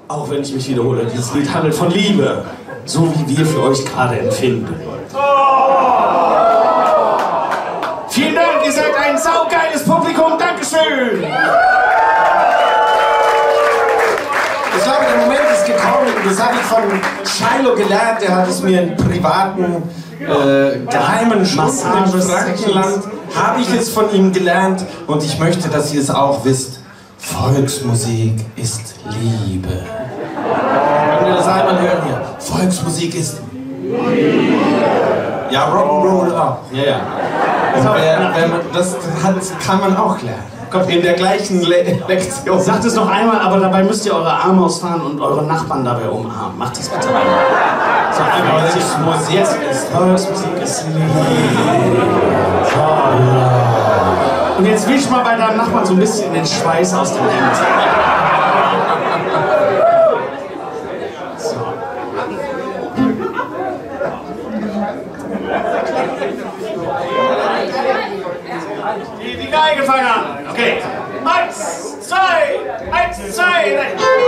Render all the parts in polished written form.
Auch wenn ich mich wiederhole, dieses Lied handelt von Liebe, so wie wir für euch gerade empfinden. Vielen Dank, ihr seid ein saugeiles Publikum, Dankeschön! Ich glaube, der Moment ist gekommen, das habe ich von Shiloh gelernt, der hat es mir in privaten, geheimen Stunden im Frankenland, habe ich es von ihm gelernt und ich möchte, dass ihr es auch wisst. Volksmusik ist Liebe. Können wir das einmal hören hier? Volksmusik ist Liebe. Ja, Rock'n'Roll auch. Ja, ja. Also, das kann man auch lernen. Kommt in der gleichen Lektion. Sagt es noch einmal, aber dabei müsst ihr eure Arme ausfahren und eure Nachbarn dabei umarmen. Macht das bitte einmal. So, einmal. Volksmusik ist Liebe. Und jetzt wisch mal bei deinem Nachbarn so ein bisschen den Schweiß aus dem Hemd. So. Die Geige fangen an. Okay. 1, 2, 1, 2, 3.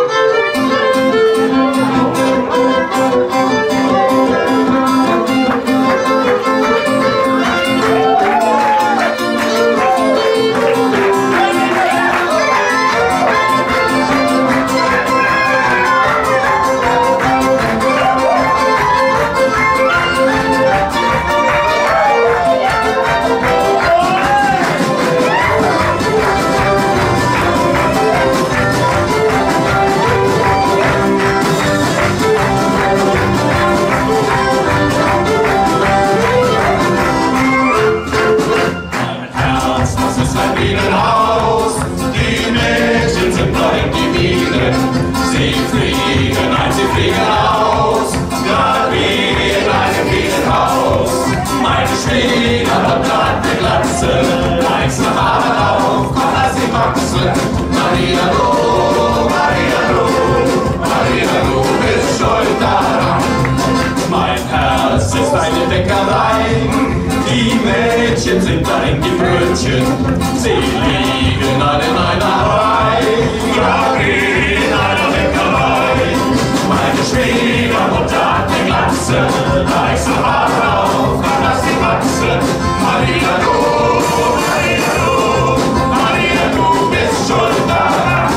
Bienenhaus, die Mädchen sind neu in die Biene. Sie fliegen ein, sie fliegen aus, grad wie in einem Bienenhaus. Meine Schwiegermutter hat eine Glatze, reißt noch Haare auf, komm, lass sie wachsen. Maria, du bist schuld daran. Mein Herz ist eine Bäckerei. Die Mädchen sind darin die Brötchen, sie liegen alle in einer Reihe, ja wie in einer Bäckerei. Meine Schwiegermutter hat eine Glatze, reiß noch Haare auf, komm, lass sie wachsen. Maria, du bist schuld daran.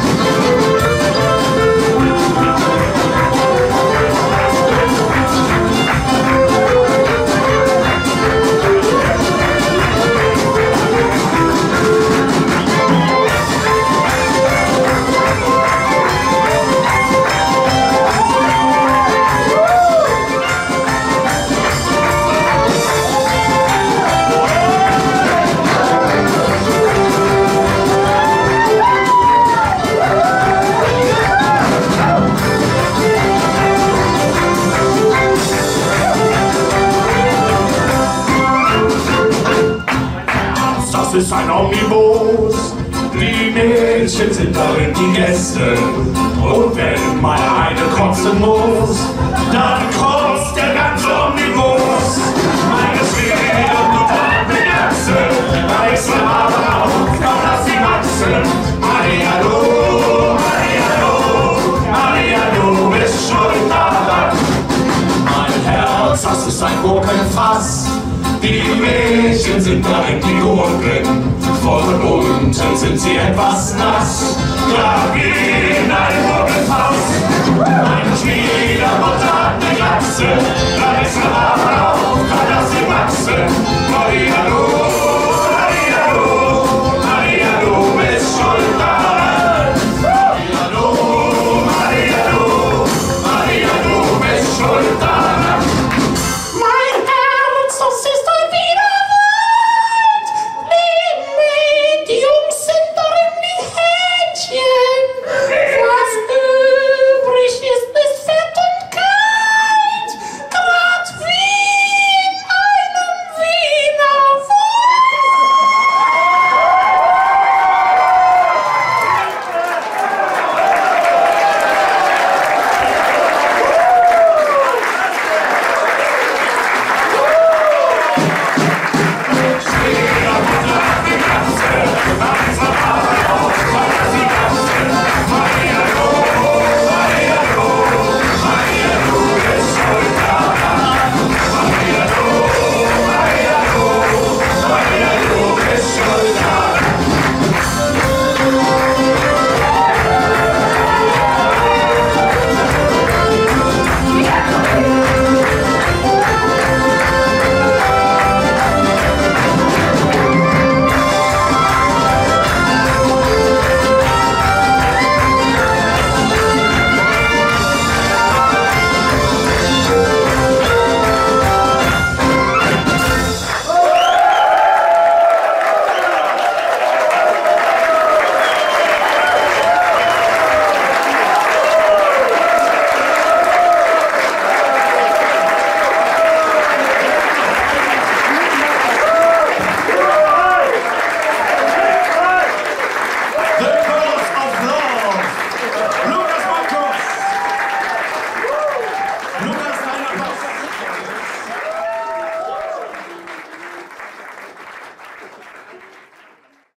Das ist ein Omnibus, die Mädchen sind darin die Gäste. Und wenn mal eine kotzen muss, dann kotzt der ganze Omnibus. Meine Schwiegermutter hat eine Glatze, reiß mal Haare auf, komm, lass sie wachsen. Maria, du bist schuld daran. Mein Herz, das ist ein Gurkenfass. Die Mädchen sind darin die Gurken, von unten sind sie etwas nass, klar wie in einem Gurkenfass. Meine Schwiegermutter hat eine Glatze, reiß mal